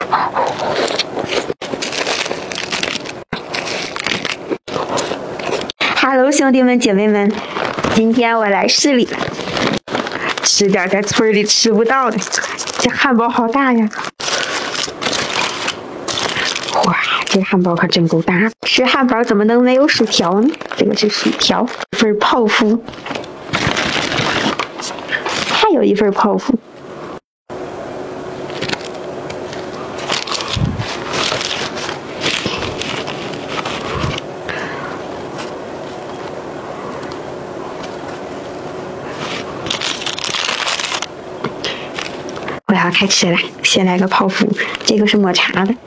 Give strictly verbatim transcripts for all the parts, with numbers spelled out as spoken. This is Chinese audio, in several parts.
Hello， 兄弟们姐妹们，今天我来市里了，吃点在村里吃不到的。这汉堡好大呀！哇，这汉堡可真够大！吃汉堡怎么能没有薯条呢？这个是薯条，一份泡芙，还有一份泡芙。我要开吃了，先来个泡芙，这个是抹茶的。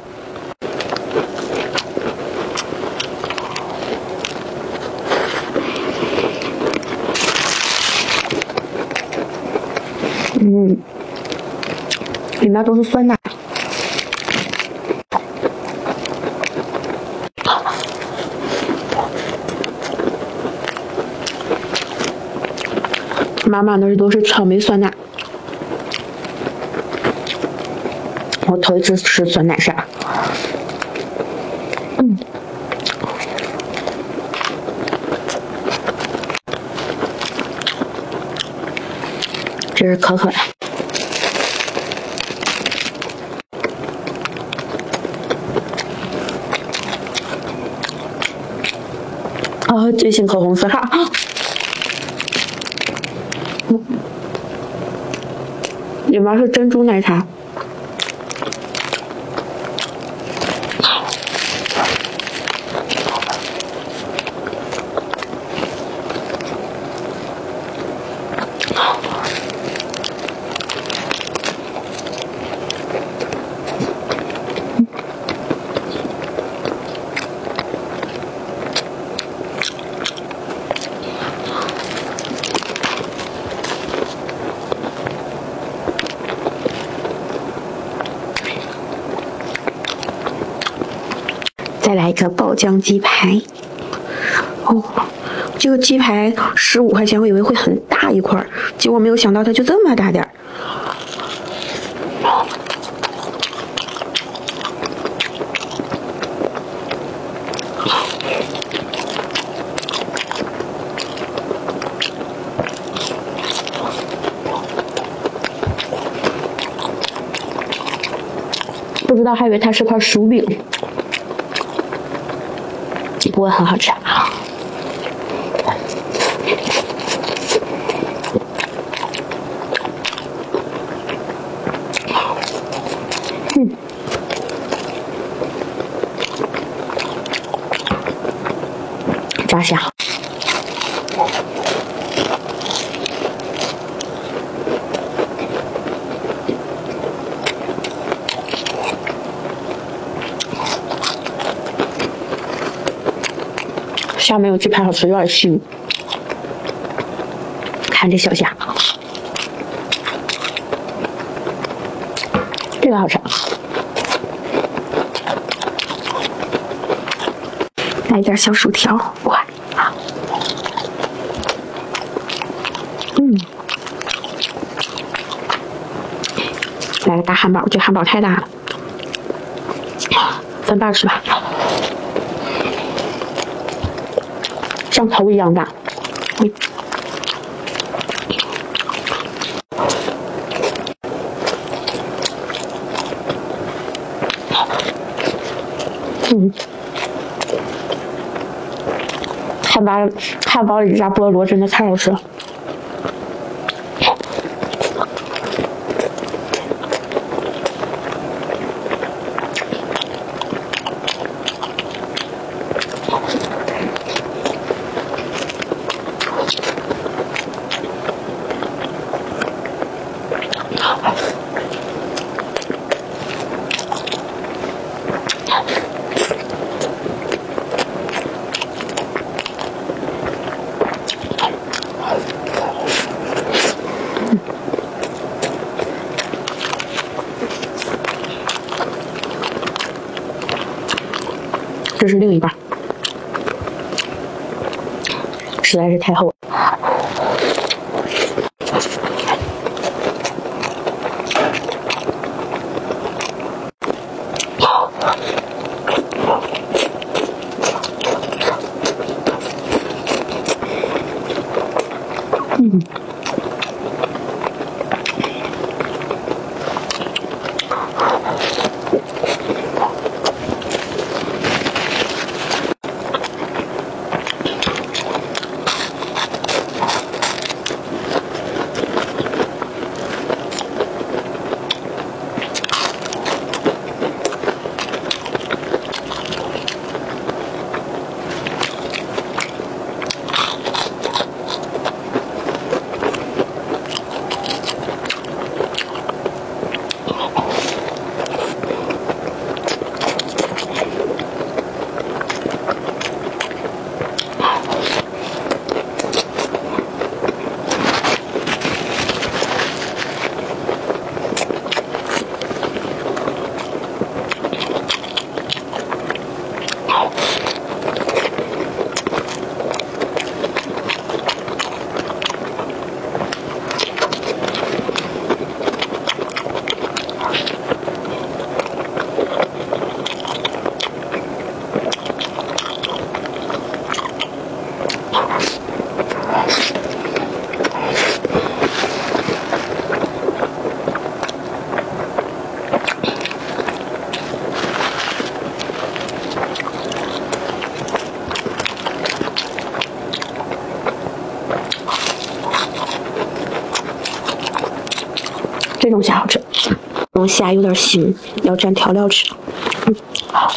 嗯，里面都是酸奶。妈妈那儿都是草莓酸奶。我头一次吃酸奶沙，嗯，这是可可的，哦，最新口红色号，嗯，里面是珍珠奶茶。再来一个爆浆鸡排，哦，这个鸡排十五块钱，我以为会很大一块，结果没有想到它就这么大点儿。不知道还以为它是块薯饼。不过很好吃，嗯，炸虾，虾没有鸡排好吃，有点腥。看这小虾，这个好吃。来一点小薯条，哇，嗯，来个大汉堡，这汉堡太大了，分半吃吧。像头一样大，嗯，嗯，汉堡汉堡里加菠萝真的太好吃了。这是另一半，实在是太厚了。 种虾好吃，这种虾有点腥，要蘸调料吃。嗯，好。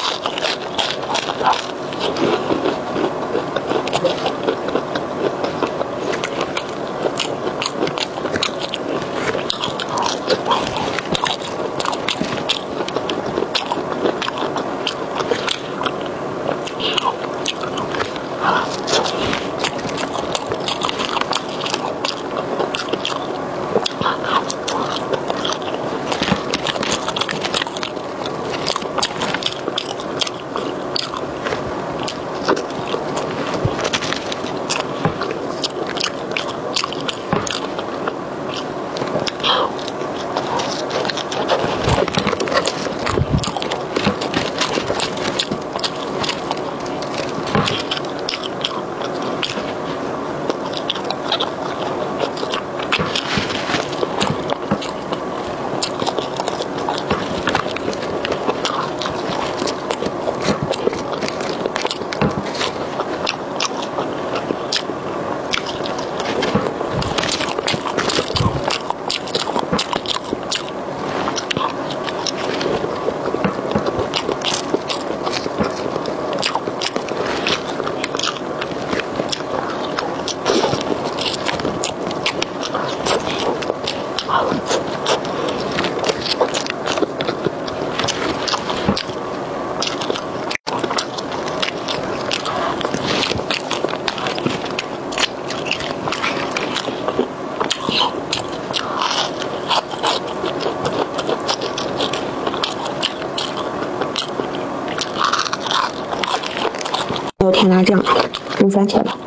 还有甜辣酱，用番茄吧。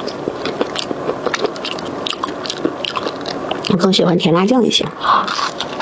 我更喜欢甜辣酱一些。